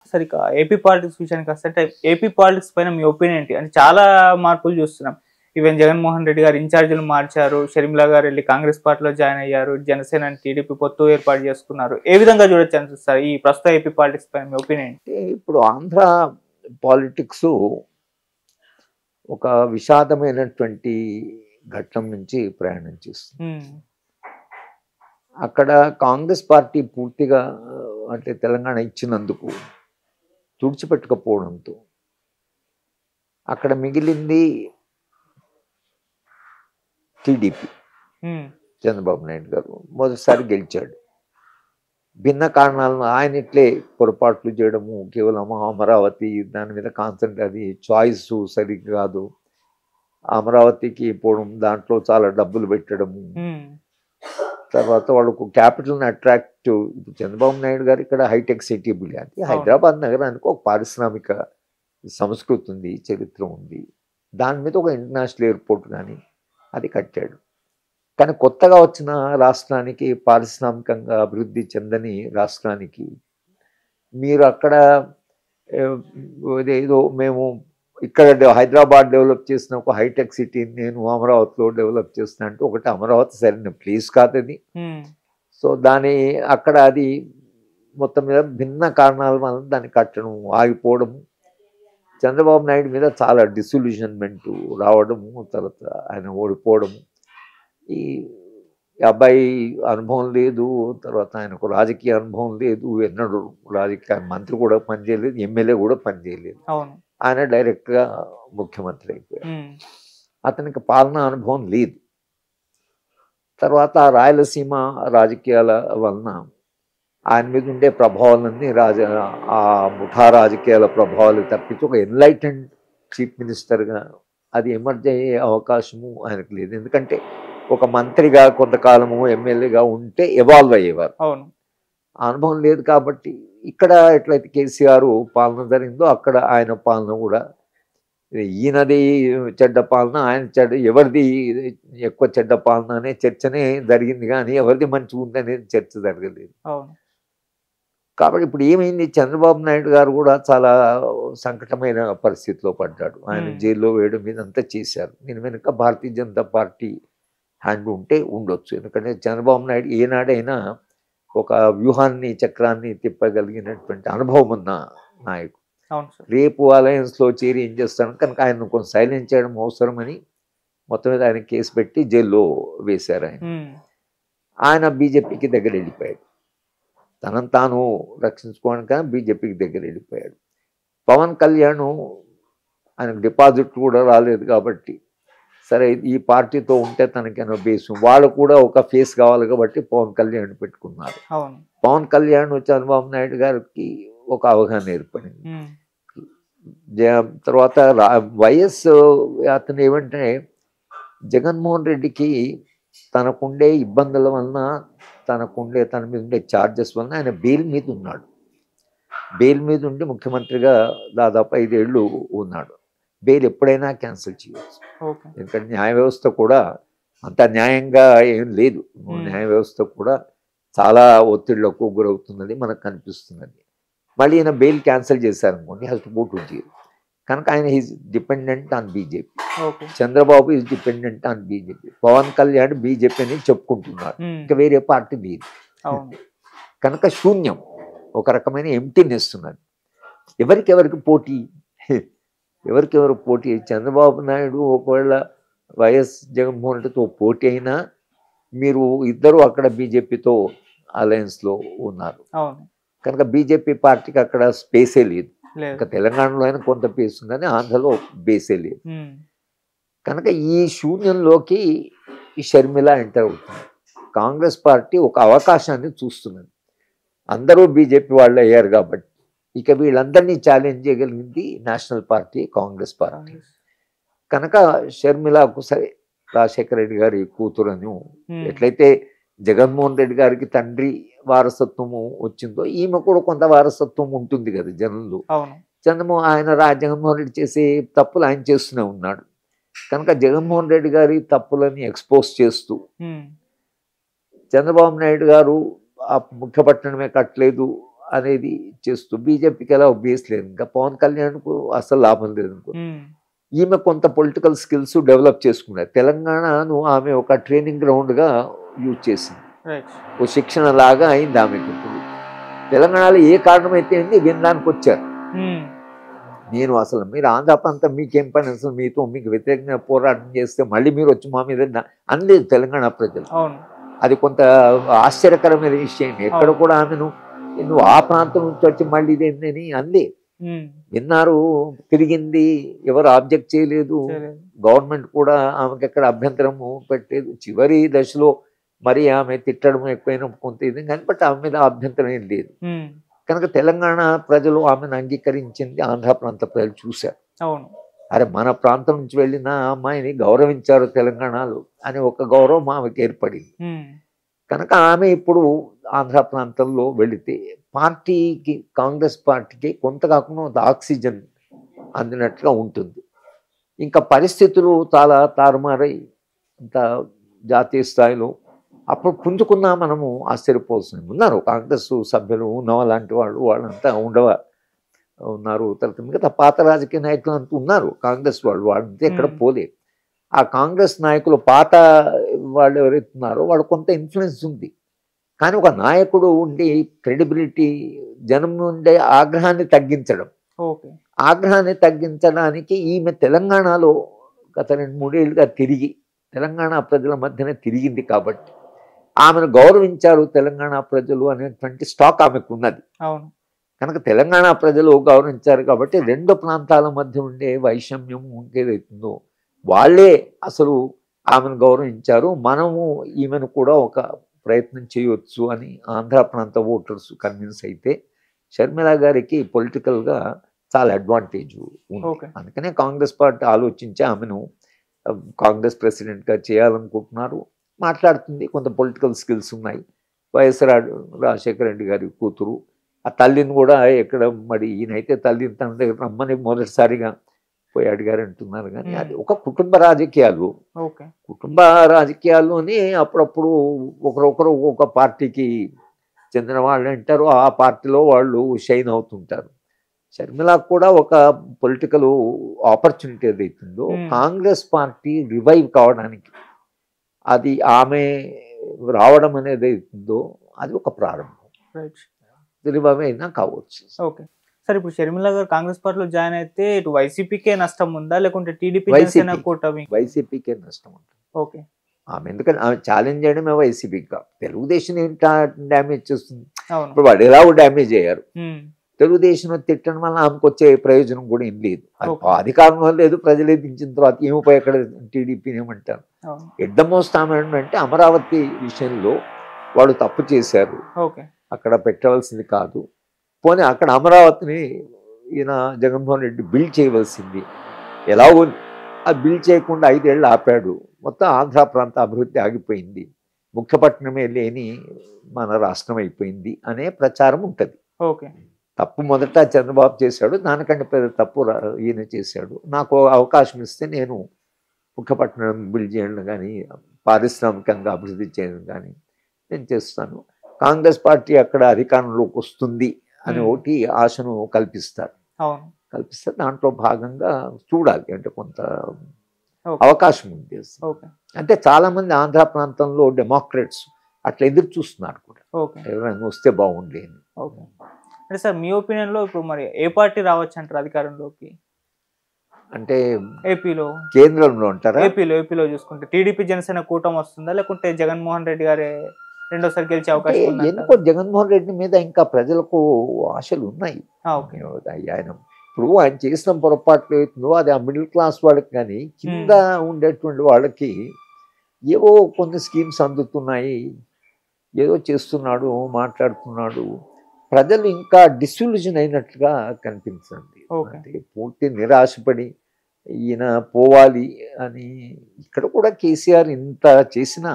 సరే ఇక AP politics విషయానికి వస్తే ఏపీ పాలిటిక్స్ పైన మీ ఒపీనియన్ ఏంటి? అంటే చాలా మార్పులు చూస్తున్నాం. ఈవెన్ జగన్మోహన్ రెడ్డి గారు ఇన్ఛార్జీలు మార్చారు. షర్మిల గారు వెళ్ళి కాంగ్రెస్ పార్టీలో జాయిన్ అయ్యారు. జనసేన టీడీపీ పొత్తు ఏర్పాటు చేసుకున్నారు. ఏ విధంగా చూడొచ్చు అనిపిస్తారు ఈ ప్రస్తుత ఏపీ పాలిటిక్స్ పైన మీ ఒపీనియన్? ఇప్పుడు ఆంధ్ర పాలిటిక్స్ ఒక విషాదమైనటువంటి ఘట్టం నుంచి ప్రయాణం చేస్తుంది. అక్కడ కాంగ్రెస్ పార్టీ పూర్తిగా అంటే తెలంగాణ ఇచ్చినందుకు తుడిచిపెట్టకపోవడంతో అక్కడ మిగిలింది టీడీపీ. చంద్రబాబు నాయుడు గారు మొదటిసారి గెలిచాడు. భిన్న కారణాలను ఆయన ఇట్లే పొరపాట్లు చేయడము, కేవలం అమరావతి దాని మీద కాన్సెంట్రేట్, అది చాయిస్ సరిగ్గా కాదు, అమరావతికి పోవడం, దాంట్లో చాలా డబ్బులు పెట్టడము, తర్వాత వాళ్ళకు క్యాపిటల్ని అట్రాక్ట్. ఇప్పుడు చంద్రబాబు నాయుడు గారు ఇక్కడ హైటెక్ సిటీ బిల్లి, హైదరాబాద్ నగరానికి ఒక పారిశ్రామిక సంస్కృతి ఉంది, చరిత్ర ఉంది, దాని మీద ఒక ఇంటర్నేషనల్ ఎయిర్పోర్ట్ కానీ అది కట్టాడు. కానీ కొత్తగా వచ్చిన రాష్ట్రానికి, పారిశ్రామికంగా అభివృద్ధి చెందని రాష్ట్రానికి మీరు అక్కడ ఏదో మేము ఇక్కడ హైదరాబాద్ డెవలప్ చేసిన ఒక హైటెక్ సిటీని నేను అమరావతిలో డెవలప్ చేస్తున్నా అంటే, ఒకటి అమరావతి సరైన ప్లేస్ కాదు అది. సో దాని అక్కడ అది మొత్తం మీద భిన్న కారణాల వల్ల దాన్ని కట్టడం ఆగిపోవడం, చంద్రబాబు నాయుడు మీద చాలా డిసొల్యూషన్మెంట్ రావడము, తర్వాత ఆయన ఓడిపోవడము, ఈ అబ్బాయి అనుభవం లేదు, తర్వాత ఆయనకు రాజకీయ అనుభవం లేదు, ఎన్నడూ రాజకీయ మంత్రి కూడా పనిచేయలేదు, ఎమ్మెల్యే కూడా పనిచేయలేదు, ఆయన డైరెక్ట్గా ముఖ్యమంత్రి అయిపోయాడు. అతనికి పాలనా అనుభవం లేదు. తర్వాత రాయలసీమ రాజకీయాల వలన ఆయన మీద ఉండే ప్రభావాలన్నీ ఆ ముఠా రాజకీయాల ప్రభావాలు తప్పించి ఒక ఎన్లైటెండ్ చీఫ్ మినిస్టర్గా అది ఎమర్జ్ అయ్యే అవకాశము ఆయనకు లేదు. ఎందుకంటే ఒక మంత్రిగా కొంతకాలము ఎమ్మెల్యేగా ఉంటే ఎవాల్వ్ అయ్యేవారు. అనుభవం లేదు కాబట్టి ఇక్కడ ఎట్లయితే కేసీఆర్ పాలన జరిగిందో అక్కడ ఆయన పాలన కూడా, ఈయనది చెడ్డ పాలన, ఆయన చెడ్డ, ఎవరిది ఎక్కువ చెడ్డ పాలన అనే చర్చనే జరిగింది కానీ ఎవరిది మంచిగా ఉందనేది చర్చ జరగలేదు. కాబట్టి ఇప్పుడు ఏమైంది, చంద్రబాబు నాయుడు గారు కూడా చాలా సంకటమైన పరిస్థితిలో పడ్డాడు. ఆయన జైల్లో వేయడం మీద అంతా చేశారు. దీని వెనుక భారతీయ జనతా పార్టీ హ్యాండ్ ఉంటే ఉండొచ్చు. ఎందుకంటే చంద్రబాబు నాయుడు ఏనాడైనా ఒక వ్యూహాన్ని, చక్రాన్ని తిప్పగలిగినటువంటి అనుభవం ఉన్న నాయకుడు. రేపు అలయన్స్లో చేరి ఏం చేస్తాను కనుక ఆయన కొంచెం సైలెన్స్ చేయడం అవసరమని మొత్తం మీద ఆయన కేసు పెట్టి జైల్లో వేశారు. ఆయన బీజేపీకి దగ్గర వెళ్ళిపోయాడు. తనను తాను రక్షించుకోవడానికి బీజేపీకి దగ్గర వెళ్ళిపోయాడు. పవన్ కళ్యాణ్ ఆయనకు డిపాజిట్ కూడా రాలేదు కాబట్టి సరే ఈ పార్టీతో ఉంటే తనకేమో బేసు, వాళ్ళు కూడా ఒక ఫేస్ కావాలి కాబట్టి పవన్ కళ్యాణ్ పెట్టుకున్నారు. పవన్ కళ్యాణ్ చంద్రబాబు నాయుడు గారికి ఒక అవగాహన ఏర్పడింది. తర్వాత వైఎస్ అతను ఏమంటే జగన్మోహన్ రెడ్డికి తనకుండే ఇబ్బందుల వలన, తన మీద ఉండే ఛార్జెస్ వలన ఆయన బెయిల్ మీద ఉన్నాడు. బెయిల్ మీద ఉండి ముఖ్యమంత్రిగా దాదాపు 5 ఏళ్ళు ఉన్నాడు. బెయిల్ ఎప్పుడైనా క్యాన్సిల్ చేయవచ్చు. ఎందుకంటే న్యాయ వ్యవస్థ కూడా అంత న్యాయంగా ఏం లేదు. న్యాయ వ్యవస్థ కూడా చాలా ఒత్తిళ్లకు గురవుతున్నది మనకు కనిపిస్తున్నది. మళ్ళీ ఈయన బెయిల్ క్యాన్సిల్ చేశారనుకోండి, has to go to jail. కనుక ఆయన is dependent on BJP. Chandrababu is dependent on BJP. Pavan Kalyan BJP అని చెప్పుకుంటున్నారు, ఇంకా వేరే పార్టీ లేదు. కనుక శూన్యం, ఒక రకమైన ఎంప్టీనెస్ ఉన్నది. ఎవరికెవరికి పోటీ, ఎవరికెవరు పోటీ? చంద్రబాబు నాయుడు ఒకవేళ వైఎస్ జగన్మోహన్ రెడ్డితో పోటీ అయినా మీరు ఇద్దరు అక్కడ బీజేపీతో అలయన్స్లో ఉన్నారు. కనుక బీజేపీ పార్టీకి అక్కడ స్పేసే లేదు. ఇంకా తెలంగాణలో అయినా కొంత బేస్ ఉందని, ఆంధ్రలో బేసే లేదు. కనుక ఈ శూన్యంలోకి ఈ షర్మిల ఎంటర్ అవుతుంది. కాంగ్రెస్ పార్టీ ఒక అవకాశాన్ని చూస్తున్నది. అందరూ బీజేపీ వాళ్ళు అయ్యారు కాబట్టి ఇక వీళ్ళందరినీ ఛాలెంజ్ చేయగలిగింది నేషనల్ పార్టీ, కాంగ్రెస్ పార్టీ. కనుక షర్మిలకు సరే రాజశేఖర రెడ్డి గారి కూతురని ఎట్లయితే జగన్మోహన్ రెడ్డి గారికి తండ్రి వారసత్వము వచ్చిందో ఈమె కూడా కొంత వారసత్వం ఉంటుంది కదా జనంలో. జగన్మోహన్ రెడ్డి చేసే తప్పులు ఆయన చేస్తూనే ఉన్నాడు. కనుక జగన్మోహన్ రెడ్డి గారి తప్పులని ఎక్స్పోజ్ చేస్తూ చంద్రబాబు నాయుడు గారు ఆ ముఖ్యపట్టణమే కట్టలేదు, అనేది చేస్తూ బీజేపీకి ఎలా బేస్ లేదు, ఇంకా పవన్ కళ్యాణ్కు అసలు లాభం లేదు అనుకో. ఈమె కొంత పొలిటికల్ స్కిల్స్ డెవలప్ చేసుకున్నారు. తెలంగాణను ఆమె ఒక ట్రైనింగ్ గ్రౌండ్గా యూజ్ చేసింది, ఓ శిక్షణ లాగా అయింది ఆమెకు. ఇప్పుడు తెలంగాణలో ఏ కారణమైతే అయింది వినడానికి వచ్చారు. నేను అసలు మీరు ఆంధ్ర ప్రాంతం మీకేం పని, అసలు మీతో మీకు వ్యతిరేకంగా పోరాటం చేస్తే మళ్ళీ మీరు వచ్చి మా మీద అనలేదు తెలంగాణ ప్రజలు. అది కొంత ఆశ్చర్యకరమైన విషయం. ఎక్కడ కూడా ఆమెను నువ్వు ఆ ప్రాంతం నుంచి వచ్చి మళ్ళీ ఇదేంటని అనలే. విన్నారు, తిరిగింది, ఎవరు ఆబ్జెక్ట్ చేయలేదు, గవర్నమెంట్ కూడా ఆమెకి ఎక్కడ అభ్యంతరము పెట్టలేదు. చివరి దశలో మరి ఆమె తిట్టడం ఎక్కువైనా కొంత ఇది కానీ, బట్ ఆమె మీద అభ్యంతరం ఏం లేదు. కనుక తెలంగాణ ప్రజలు ఆమెను అంగీకరించింది, ఆంధ్ర ప్రాంత ప్రజలు చూశారు. అరే మన ప్రాంతం నుంచి వెళ్ళిన అమ్మాయిని గౌరవించారు తెలంగాణలో అని ఒక గౌరవం ఆమెకి ఏర్పడింది. కనుక ఆమె ఇప్పుడు ఆంధ్ర ప్రాంతంలో వెళితే పార్టీకి, కాంగ్రెస్ పార్టీకి కొంత కాకుండా కొంత ఆక్సిజన్ అందినట్టుగా ఉంటుంది. ఇంకా పరిస్థితులు చాలా తారుమారై ఇంత జాతీయ స్థాయిలో అప్పుడు పుంజుకున్నా మనము ఆశ్చర్యపోతుంది. ఉన్నారు కాంగ్రెస్ సభ్యులు ఉన్నవ లాంటి వాళ్ళు, వాళ్ళంతా ఉన్నారు. తర్వాత మిగతా పాత రాజకీయ నాయకులు అంటూ ఉన్నారు కాంగ్రెస్ వాళ్ళు, వాళ్ళంతా ఎక్కడ పోలేదు. ఆ కాంగ్రెస్ నాయకులు పాత వాళ్ళు ఎవరైతే ఉన్నారో వాళ్ళు కొంత ఇన్ఫ్లుయెన్స్ ఉంది. కానీ ఒక నాయకుడు ఉండి క్రెడిబిలిటీ, జనం నుండే ఆగ్రహాన్ని తగ్గించడం, ఆగ్రహాన్ని తగ్గించడానికి ఈమె తెలంగాణలో గత 2-3 ఏళ్ళుగా తిరిగి తెలంగాణ ప్రజల మధ్యనే తిరిగింది కాబట్టి ఆమెను గౌరవించారు తెలంగాణ ప్రజలు అనేటువంటి స్టాక్ ఆమెకు ఉన్నది. కనుక తెలంగాణ ప్రజలు గౌరవించారు కాబట్టి రెండు ప్రాంతాల మధ్య ఉండే వైషమ్యం ఇంకేదైతుందో వాళ్ళే అసలు ఆమెను గౌరవించారు. మనము ఈమెను కూడా ఒక ప్రయత్నం చేయవచ్చు అని ఆంధ్ర ప్రాంత ఓటర్స్ కన్విన్స్ అయితే షర్మిల గారికి పొలిటికల్గా చాలా అడ్వాంటేజ్ ఉంది. అందుకనే కాంగ్రెస్ పార్టీ ఆలోచించి ఆమెను కాంగ్రెస్ ప్రెసిడెంట్గా చేయాలనుకుంటున్నారు. మాట్లాడుతుంది, కొంత పొలిటికల్ స్కిల్స్ ఉన్నాయి. వైఎస్ రాజశేఖర రెడ్డి గారి కూతురు, ఆ తల్లిని కూడా ఎక్కడ మరి ఈయనైతే తల్లిని తన దగ్గర రమ్మని మొదటిసారిగా పోయి అడిగారు అంటున్నారు. కానీ అది ఒక కుటుంబ రాజకీయాలు, కుటుంబ రాజకీయాల్లోనే అప్పుడప్పుడు ఒకరొకరు ఒక పార్టీకి చెందిన వాళ్ళు అంటారు, ఆ పార్టీలో వాళ్ళు షైన్ అవుతుంటారు. షర్మిలకు కూడా ఒక పొలిటికల్ ఆపర్చునిటీ ఏదైతుందో కాంగ్రెస్ పార్టీ రివైవ్ కావడానికి, అది ఆమె రావడం అనేది అవుతుందో అది ఒక ప్రారంభం. రివైవ్ అయినా కావచ్చు. ఓకే సార్, ఇప్పుడు షర్మిల గారు కాంగ్రెస్ పార్టీలో జాయిన్ అయితే ఇటు వైసీపీకే నష్టం ఉందా లేకుంటే టీడీపీ కూటమి? వైసీపీకే నష్టం ఉంటుంది. ఓకే, ఆమె ఎందుకంటే ఆమె ఛాలెంజ్ చేయడమే వైసీపీకి కాదు, తెలుగుదేశం ఏంటి డ్యామేజ్ చేస్తుంది. ఇప్పుడు వాడు ఎలా డ్యామేజ్ అయ్యారు, తెలుగుదేశం తిట్టడం వల్ల ఆమెకు వచ్చే ప్రయోజనం కూడా ఏం లేదు. అధికారంలో లేదు, ప్రజలే దించిన తర్వాత ఏమిపోయి ఎక్కడ టీడీపీని ఏమంటారు. ఎడ్డమోస్తామంటే అమరావతి విషయంలో వాడు తప్పు చేశారు, అక్కడ పెట్టవలసింది కాదు. పోనీ అక్కడ అమరావతిని ఈయన జగన్మోహన్ రెడ్డి బిల్డ్ చేయవలసింది, ఎలాగో ఆ బిల్డ్ చేయకుండా 5 ఏళ్ళు ఆపాడు. మొత్తం ఆంధ్ర ప్రాంత అభివృద్ధి ఆగిపోయింది, ముఖ్యపట్నమే లేని మన రాష్ట్రం అయిపోయింది అనే ప్రచారం ఉంటుంది. తప్పు మొదట చంద్రబాబు చేశాడు, దానికంటే పెద్ద తప్పు ఈయన చేశాడు. నాకు అవకాశం ఇస్తే నేను ముఖ్యపట్నం బిల్డ్ చేయడం కానీ పారిశ్రామికంగా అభివృద్ధి చేయడం కానీ నేను చేస్తాను. కాంగ్రెస్ పార్టీ అక్కడ అధికారంలోకి వస్తుంది అని ఒకటి ఆశను కల్పిస్తారు. దాంట్లో భాగంగా చూడాలి, అంటే కొంత అవకాశం ఉంది. అంటే చాలా మంది ఆంధ్ర ప్రాంతంలో డెమోక్రాట్స్ అట్లా ఎదురు చూస్తున్నారు కూడా, ఎవరైనా వస్తే బాగుండే అని. అంటే సార్ మీ ఒపీనియన్ లో ఇప్పుడు మరి ఏ పార్టీ రావచ్చు అంటారు అధికారంలోకి? అంటే ఏపీలో, కేంద్రంలో అంటారా? ఏపీలో చూసుకుంటే టీడీపీ జనసేన కూటమి వస్తుందా లేకుంటే జగన్మోహన్ రెడ్డి గారే రెండోసారి గెలిచే అవకాశం ఉందా? ఎందుకో జగన్మోహన్ రెడ్డి మీద ఇంకా ప్రజలకు ఆశలు ఉన్నాయి. ఆయన ఇప్పుడు ఆయన చేసిన పొరపాట్లు అవుతుందో అది ఆ మిడిల్ క్లాస్ వాళ్ళకి, కానీ కింద ఉండేటువంటి వాళ్ళకి ఏవో కొన్ని స్కీమ్స్ అందుతున్నాయి, ఏదో చేస్తున్నాడు, మాట్లాడుతున్నాడు. ప్రజలు ఇంకా డిస్ఇల్యూజన్ అయినట్లుగా కనిపించింది. అంటే పూర్తి నిరాశపడి ఈయన పోవాలి అని. ఇక్కడ కూడా కేసీఆర్ ఇంత చేసినా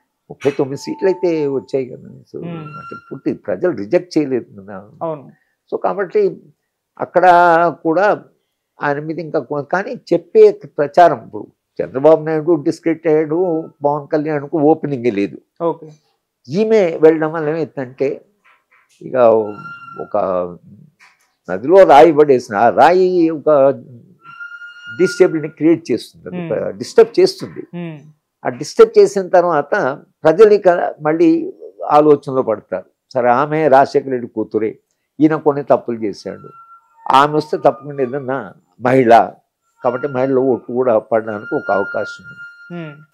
39 సీట్లు అయితే వచ్చాయి కదా. సో అంటే పూర్తి ప్రజలు రిజెక్ట్ చేయలేదు కదా. సో కాబట్టి అక్కడ కూడా ఆయన మీద ఇంకా, కానీ చెప్పే ప్రచారం ఇప్పుడు చంద్రబాబు నాయుడు డిస్క్రెడిట్ అయ్యాడు, పవన్ కళ్యాణ్కు ఓపెనింగే లేదు. ఈమె వెళ్ళడం వల్ల ఏమైందంటే ఇక ఒక నదిలో రాయి పడేసిన ఆ రాయి ఒక డిస్టర్బ్ని క్రియేట్ చేస్తుంది, డిస్టర్బ్ చేస్తుంది. ఆ డిస్టర్బ్ చేసిన తర్వాత ప్రజలు ఇక మళ్ళీ ఆలోచనలో పడతారు. సరే, ఆమె రాజశేఖర రెడ్డి కూతురే, ఈయన కొన్ని తప్పులు చేశాడు, ఆమె వస్తే తప్పకుండా ఏదన్నా మహిళ కాబట్టి మహిళలో ఓట్లు కూడా పడడానికి ఒక అవకాశం ఉంది.